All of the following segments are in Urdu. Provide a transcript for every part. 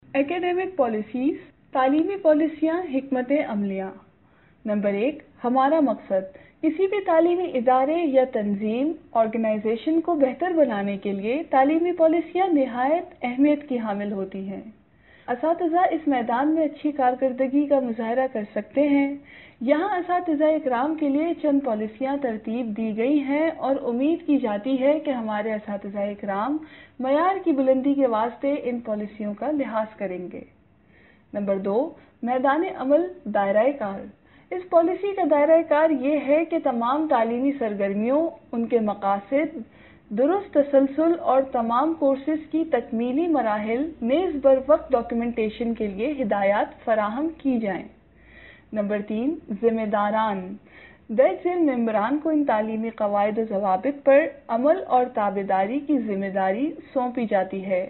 ایکیڈیمک پالیسیز، تعلیمی پالیسیاں، حکمت عملیاں۔ نمبر 1، ہمارا مقصد کسی بھی تعلیمی ادارے یا تنظیم آرگنائزیشن کو بہتر بنانے کے لیے تعلیمی پالیسیاں نہایت اہمیت کی حامل ہوتی ہیں۔ اساتذہ اس میدان میں اچھی کارکردگی کا مظاہرہ کر سکتے ہیں۔ یہاں اساتذہ اکرام کے لیے چند پالیسیاں ترتیب دی گئی ہیں اور امید کی جاتی ہے کہ ہمارے اساتذہ اکرام معیار کی بلندی کے واسطے ان پالیسیوں کا لحاظ کریں گے۔ نمبر 2، میدان عمل، دائرہ کار۔ اس پالیسی کا دائرہ کار یہ ہے کہ تمام تعلیمی سرگرمیوں، ان کے مقاصد، درست تسلسل اور تمام کورسز کی تکمیلی مراحل نیز بروقت ڈاکیومنٹیشن کے لیے ہدایات فراہم کی جائیں۔ نمبر 3، ذمہ داران۔ درج ذیل ممبران کو ان تعلیمی قواعد و ضوابط پر عمل اور تابعداری کی ذمہ داری سونپی جاتی ہے۔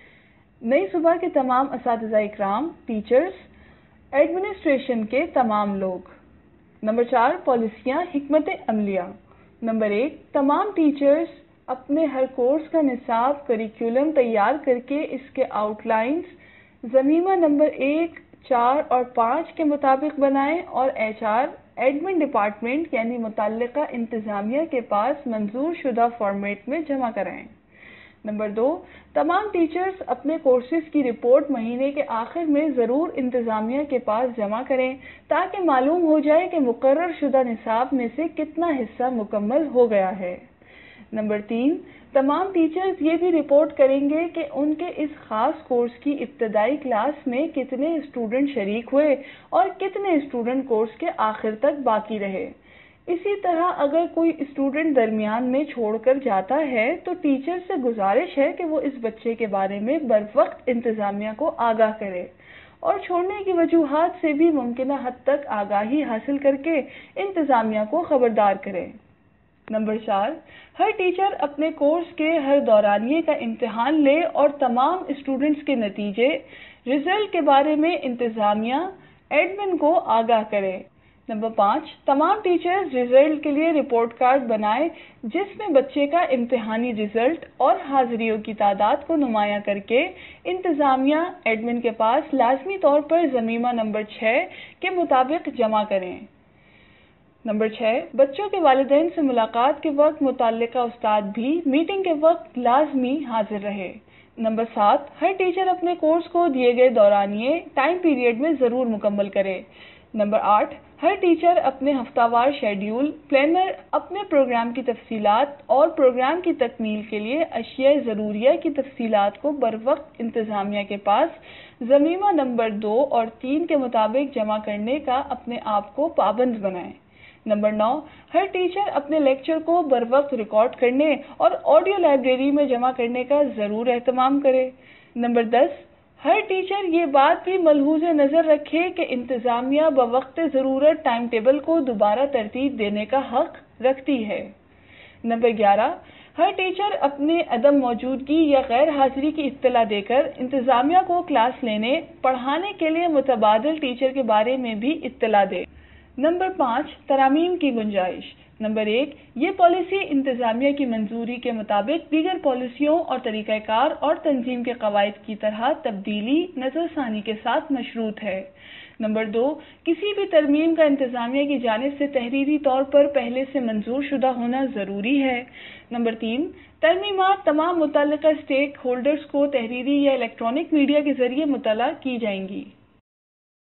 نئی صوبہ کے تمام اساتذہ اکرام، ٹیچرز، ایڈمنسٹریشن کے تمام لوگ۔ نمبر 4، پالیسیاں، حکمت عملیاں۔ نمبر 1، تمام ٹیچرز اپنے ہر کورس کا نصاب کریکولم تیار کرکے اس کے آؤٹ لائنز ضمیمہ نمبر 1، 4 اور 5 کے مطابق بنائیں اور ایڈمن ڈپارٹمنٹ یعنی متعلقہ انتظامیہ کے پاس منظور شدہ فارمیٹ میں جمع کرائیں۔ نمبر 2، تمام ٹیچرز اپنے کورسز کی رپورٹ مہینے کے آخر میں ضرور انتظامیہ کے پاس جمع کریں تاکہ معلوم ہو جائے کہ مقرر شدہ نصاب میں سے کتنا حصہ مکمل ہو گیا ہے۔ نمبر 3، تمام ٹیچرز یہ بھی رپورٹ کریں گے کہ ان کے اس خاص کورس کی ابتدائی کلاس میں کتنے اسٹوڈنٹ شریک ہوئے اور کتنے اسٹوڈنٹ کورس کے آخر تک باقی رہے۔ اسی طرح اگر کوئی اسٹوڈنٹ درمیان میں چھوڑ کر جاتا ہے تو ٹیچر سے گزارش ہے کہ وہ اس بچے کے بارے میں بروقت انتظامیہ کو آگاہ کرے اور چھوڑنے کی وجوہات سے بھی ممکنہ حد تک آگاہی حاصل کر کے انتظامیہ کو خبردار کرے۔ نمبر 4، ہر ٹیچر اپنے کورس کے ہر دورانیے کا امتحان لے اور تمام اسٹوڈنٹس کے نتیجے، رزلٹ کے بارے میں انتظامیہ، ایڈمن کو آگاہ کرے۔ نمبر 5، تمام ٹیچرز رزلٹ کے لیے رپورٹ کارڈ بنائیں جس میں بچے کا امتحانی رزلٹ اور حاضریوں کی تعداد کو نمایاں کرکے انتظامیہ، ایڈمن کے پاس لازمی طور پر ضمیمہ نمبر 6 کے مطابق جمع کریں۔ نمبر 6، بچوں کے والدین سے ملاقات کے وقت متعلقہ استاد بھی میٹنگ کے وقت لازمی حاضر رہے۔ نمبر 7، ہر ٹیچر اپنے کورس کو دیے گئے دورانیے ٹائم پیریڈ میں ضرور مکمل کرے۔ نمبر 8، ہر ٹیچر اپنے ہفتہ وار شیڈیول، پلانر، اپنے پروگرام کی تفصیلات اور پروگرام کی تکمیل کے لیے اشیاء ضروریہ کی تفصیلات کو بروقت انتظامیہ کے پاس ضمیمہ نمبر 2 اور 3 کے مطابق جمع کرنے کا اپنے آپ کو پابند بنائیں۔ نمبر 9، ہر ٹیچر اپنے لیکچر کو بروقت ریکارڈ کرنے اور آڈیو لائبریری میں جمع کرنے کا ضرور اہتمام کرے۔ نمبر 10، ہر ٹیچر یہ بات بھی ملحوظ نظر رکھے کہ انتظامیہ بوقت ضرورت ٹائم ٹیبل کو دوبارہ ترتیب دینے کا حق رکھتی ہے۔ نمبر 11، ہر ٹیچر اپنے عدم موجودگی یا غیر حاضری کی اطلاع دے کر انتظامیہ کو کلاس لینے، پڑھانے کے لیے متبادل ٹیچر کے بارے میں بھی اطلاع دے۔ نمبر 5، ترامیم کی گنجائش۔ نمبر 1، یہ پالیسی انتظامیہ کی منظوری کے مطابق دیگر پالیسیوں اور طریقہ کار اور تنظیم کے قواعد کی طرح تبدیلی نظر ثانی کے ساتھ مشروط ہے۔ نمبر 2، کسی بھی ترمیم کا انتظامیہ کی جانب سے تحریری طور پر پہلے سے منظور شدہ ہونا ضروری ہے۔ نمبر 3، ترمیمات تمام متعلقہ اسٹیک ہولڈرز کو تحریری یا الیکٹرانک میڈیا کے ذریعے مطلع کی جائیں گی۔